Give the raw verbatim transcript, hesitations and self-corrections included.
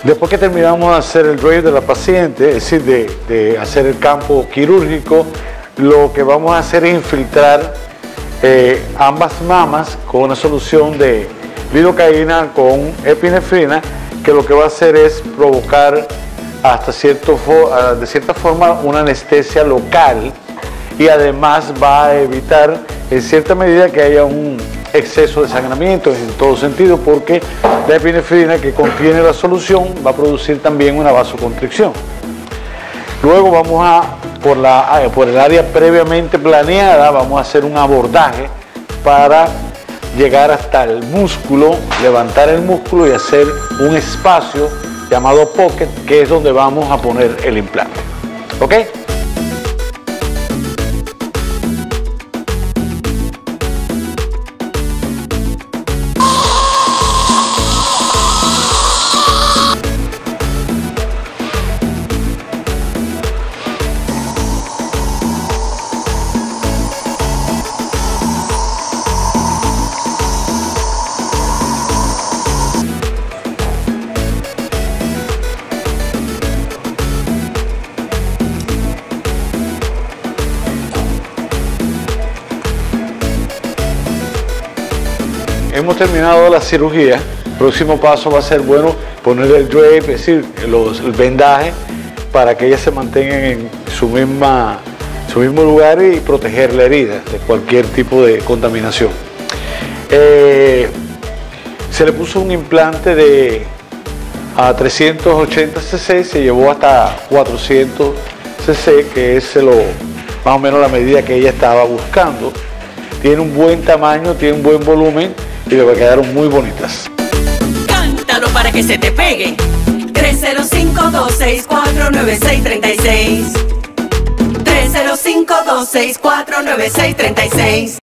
Después que terminamos de hacer el drape de la paciente, es decir, de, de hacer el campo quirúrgico, lo que vamos a hacer es infiltrar eh, ambas mamas con una solución de lidocaína con epinefrina, que lo que va a hacer es provocar hasta cierto, de cierta forma una anestesia local, y además va a evitar en cierta medida que haya un exceso de sangramiento en todo sentido, porque la epinefrina que contiene la solución va a producir también una vasoconstricción. Luego vamos a, por, la, por el área previamente planeada, vamos a hacer un abordaje para llegar hasta el músculo, levantar el músculo y hacer un espacio llamado pocket, que es donde vamos a poner el implante. ¿Ok? Hemos terminado la cirugía. El próximo paso va a ser, bueno, poner el drape, es decir, los, el vendaje, para que ellas se mantengan en su, misma, su mismo lugar y proteger la herida de cualquier tipo de contaminación. Eh, se le puso un implante de a trescientos ochenta cc, se llevó hasta cuatrocientos cc, que es lo, más o menos la medida que ella estaba buscando. Tiene un buen tamaño, tiene un buen volumen, y le quedaron muy bonitas. Cántalo para que se te pegue. tres cero cinco, dos seis cuatro, nueve seis tres seis. tres cero cinco, dos seis cuatro, nueve seis tres seis.